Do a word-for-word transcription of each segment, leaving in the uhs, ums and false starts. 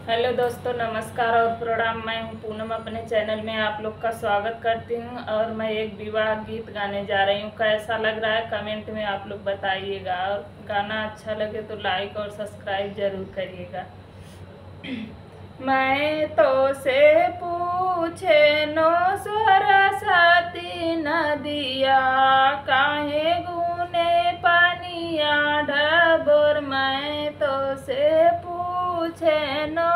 Hello दोस्तों, नमस्कार और प्रणाम। मैं हूं पूनम, अपने चैनल में आप लोग का स्वागत करती हूं। और मैं एक विवाह गीत गाने जा रही हूं। कैसा लग रहा है कमेंट में आप लोग बताइएगा, और गाना अच्छा लगे तो लाइक और सब्सक्राइब जरूर करिएगा। मैं तो से पूछे नो सरस्वती नदिया, काहे गुने पानिया ढबोर। मैं तो से पूछे नो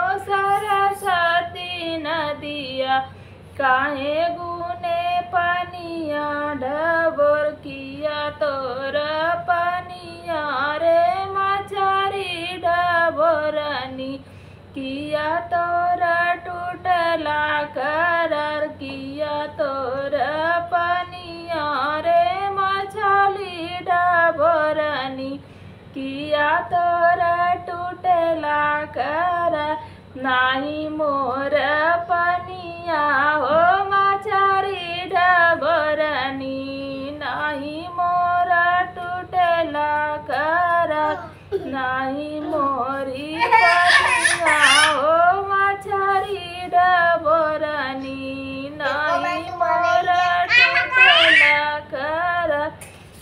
सरस्वती नदिया, काहे गुने पानिया ढबोर। किया तोर पानिया रे मछरी ढबोरनी, किया तोरा टूटला करार। किया तोरा पानिया रे मछली ढबोरनी, किया तोरा टूटला करार। नाही मोर पानिया हो मछरी ढबोरनी, नाही मोर टूटला करार। नाही मोरी पानिया हो मछरी ढबोरनी, नाही मोर टूटला करार।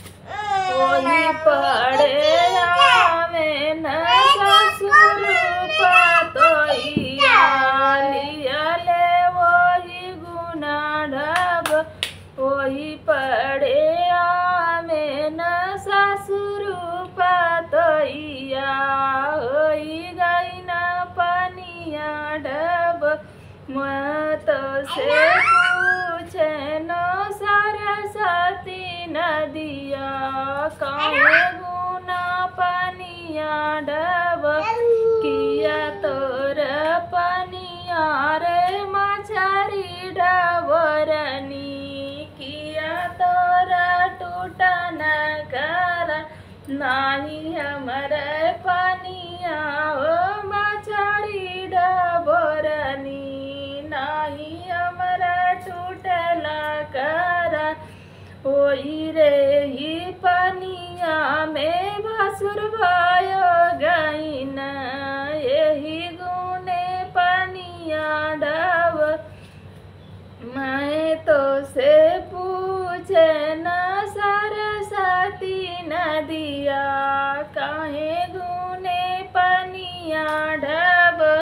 ओही पड़े आवे न ससुर पतोइया, लियले वही गुना ढब। ओही पड़े आवे न ससुर पतोइया, होई गई न पनिया ढब। मत से पूछे नो सरस्वती नदिया, काहे गुना पनिया ढब। किया तोर पनिया रे मछरी ढबोरनी, किया तोर टूटन कर। नाही हमर पनिया हो मछरी ढबोरनी, नाही हमर टूटला कर। ओही रे ही पनिया में भसुर भयो गईन, यही गुने पनिया ढ